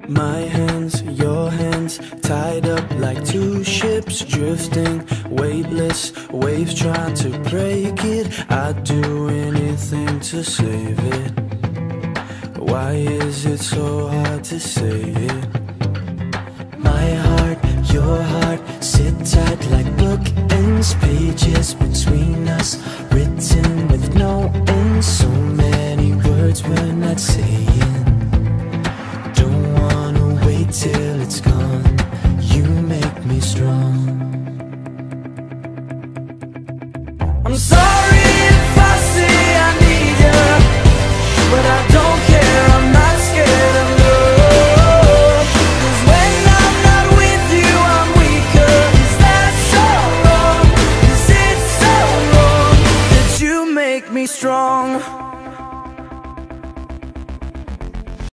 My hands, your hands, tied up like two ships drifting, weightless, waves trying to break it. I'd do anything to save it. Why is it so hard to say it? My heart, your heart, sit tight like bookends, pages between us, written with no end. So many words we're not saying. Don't wanna wait till it's gone. You make me strong. I'm sorry if I say I need you, but I don't care, I'm not scared of love. 'Cause when I'm not with you, I'm weaker. Is that so wrong? Is it so wrong that you make me strong?